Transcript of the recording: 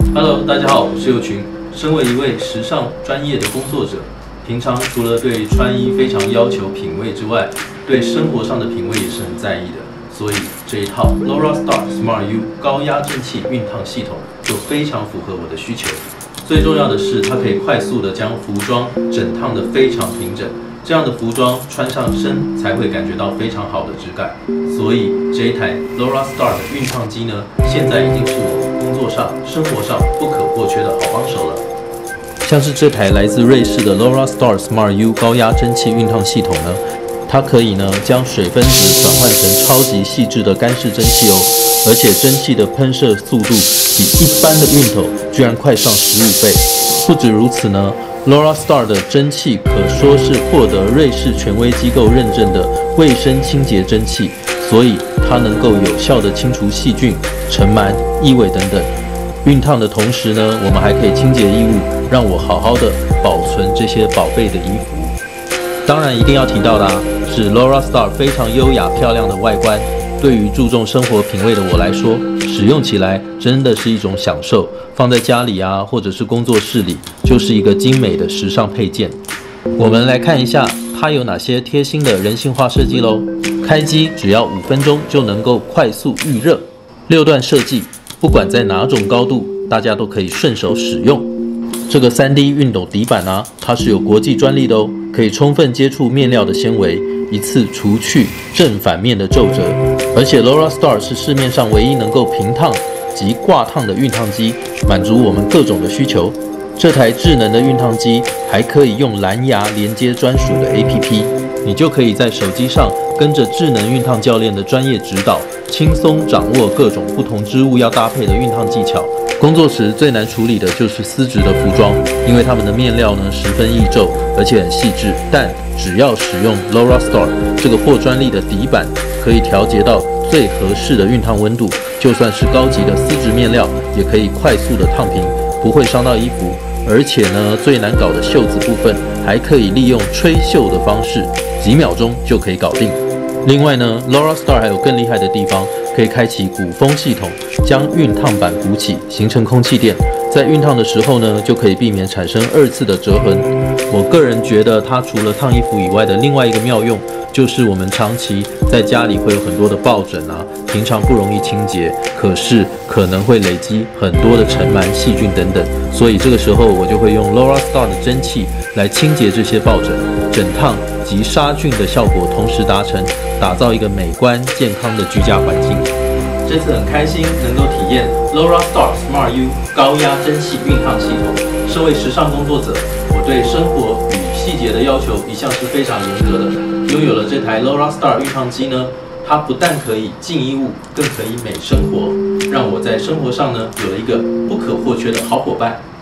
Hello， 大家好，我是佑群。身为一位时尚专业的工作者，平常除了对穿衣非常要求品味之外，对生活上的品味也是很在意的。所以这一套 Laura Star Smart U 高压蒸汽熨烫系统就非常符合我的需求。最重要的是，它可以快速的将服装整烫得非常平整，这样的服装穿上身才会感觉到非常好的质感。所以这一台 Laura Star 的熨烫机呢，现在已经是我工作上、生活上不可或缺的好帮手了。像是这台来自瑞士的 Laura Star Smart U 高压蒸汽熨烫系统呢，它可以呢将水分子转换成超级细致的干式蒸汽哦，而且蒸汽的喷射速度比一般的熨斗居然快上15倍。不止如此呢，Laura Star 的蒸汽可说是获得瑞士权威机构认证的卫生清洁蒸汽，所以它能够有效地清除细菌、尘螨、异味等等。熨烫的同时呢，我们还可以清洁衣物，让我好好的保存这些宝贝的衣服。当然一定要提到的是 Laura Star 非常优雅漂亮的外观，对于注重生活品味的我来说，使用起来真的是一种享受。放在家里或者是工作室里，就是一个精美的时尚配件。我们来看一下它有哪些贴心的人性化设计咯。开机只要5分钟就能够快速预热，6段设计，不管在哪种高度，大家都可以顺手使用。这个 3D 熨斗底板它是有国际专利的哦，可以充分接触面料的纤维，一次除去正反面的皱褶。而且 Laura Star 是市面上唯一能够平烫及挂烫的熨烫机，满足我们各种的需求。这台智能的熨烫机还可以用蓝牙连接专属的 APP， 你就可以在手机上跟着智能熨烫教练的专业指导，轻松掌握各种不同织物要搭配的熨烫技巧。工作时最难处理的就是丝质的服装，因为它们的面料呢十分易皱，而且很细致。但只要使用 Laura Star 这个获专利的底板，可以调节到最合适的熨烫温度，就算是高级的丝质面料，也可以快速的烫平，不会伤到衣服。而且呢，最难搞的袖子部分，还可以利用吹袖的方式，几秒钟就可以搞定。另外呢 ，Laura Star 还有更厉害的地方，可以开启鼓风系统，将熨烫板鼓起，形成空气垫。在熨烫的时候呢，就可以避免产生2次的折痕。我个人觉得它除了烫衣服以外的另外一个妙用，就是我们长期在家里会有很多的抱枕平常不容易清洁，可是可能会累积很多的尘螨、细菌等等，所以这个时候我就会用 Laura Star 的蒸汽来清洁这些抱枕，整烫及杀菌的效果同时达成，打造一个美观健康的居家环境。这次很开心能够体验 Laura Star Smart U 高压蒸汽熨烫系统。身为时尚工作者，我对生活与细节的要求一向是非常严格的。拥有了这台 Laura Star 熨烫机呢，它不但可以净衣物，更可以美生活，让我在生活上呢有了一个不可或缺的好伙伴。